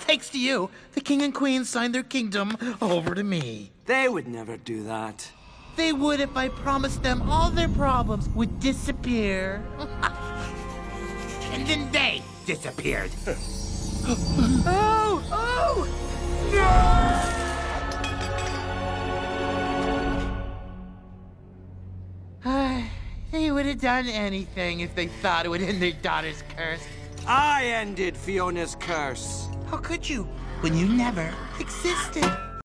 thanks to you, the king and queen signed their kingdom over to me. They would never do that. They would if I promised them all their problems would disappear. And then they disappeared. Oh! Oh! No! They would have done anything if they thought it would end their daughter's curse. I ended Fiona's curse. How could you, when you never existed?